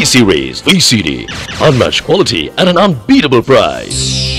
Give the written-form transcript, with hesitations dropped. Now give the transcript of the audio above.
V-Series VCD. Unmatched quality at an unbeatable price.